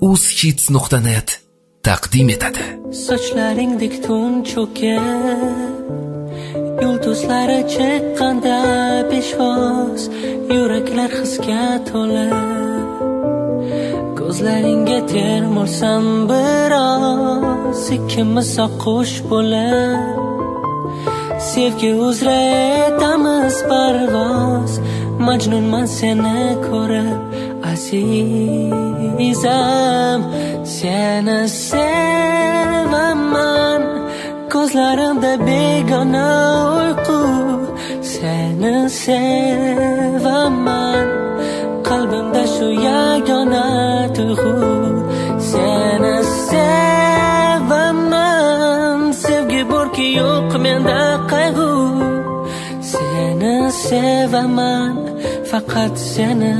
uzhits.net taqdim etadi. Sochlaringdek tun cho'kib, yulduzlari chiqqanda peshvoz, yuraklar hisga to'lib, ko'zlaringga termulsam biroz, ikkimiz oqush bo'lib, sevgi uzra etamiz parvoz. Majnunman seni ko'rib, azizam, seni sevaman. Ko'zlarimda begona uyqu, seni sevaman. Qalbimda shu yagona tuyg'u, seni sevaman. Sevgi borki yo'q menda qayg'u, seni sevaman, faqat seni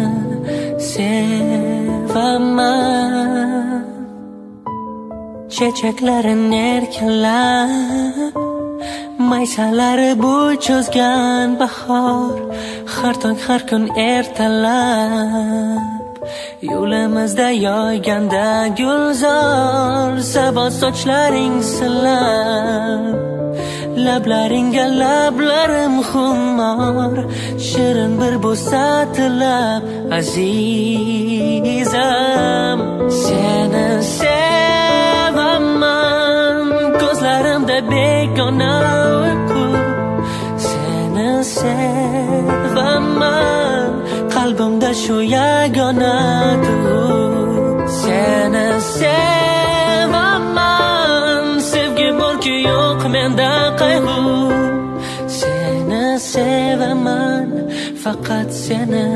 sevaman. Chechaklarin erkalab, maysalari bu cho'zgan bahor, har tong har kun ertalab, yo'limizda yoyganda gulzor. Sabot sochlaring silab, lablaringga lablarim xumor, shirin bir bo'sa tilab, azizam, seni sevaman. Ko'zlarimda begona uyqu, seni sevaman. Qalbimda shu yagona tuyg'u, seni sevaman. Sevgi borki yo'q menda qayg'u, seni sevaman, faqat seni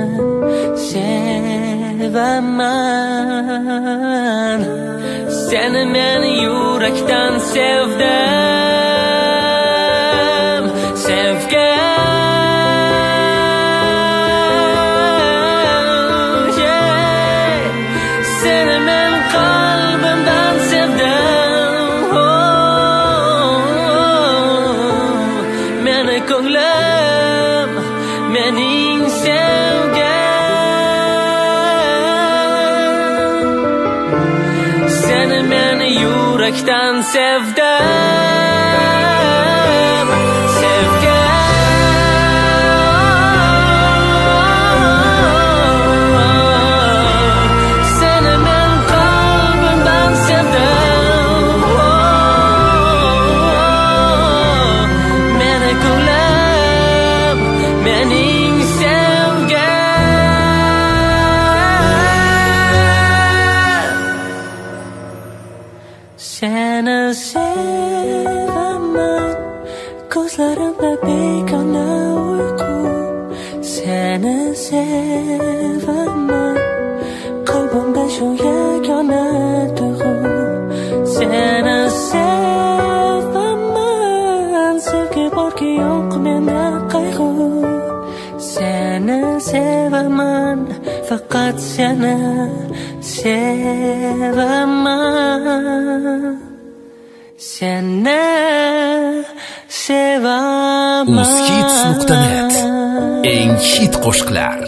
sevaman. Seni men yurakdan sevdim, sevgim, yeah. Seni men qalbimdan sevdim, meni ko'nglim, mening sevgim. Seni men yurakdan sevdim, sevgim. Seni men qalbimdan sevdim, meni ko'nglim, mening seni sevaman. Ko'zlarimda begona uyqu, seni sevaman. Qalbimda shu yagona tuyg'u, seni sevaman. Sevgi borki yo'q menda qayg'u, seni sevaman, faqat seni sevaman. Seni sevaman. uzhits.net eng hit qo'shiqlar.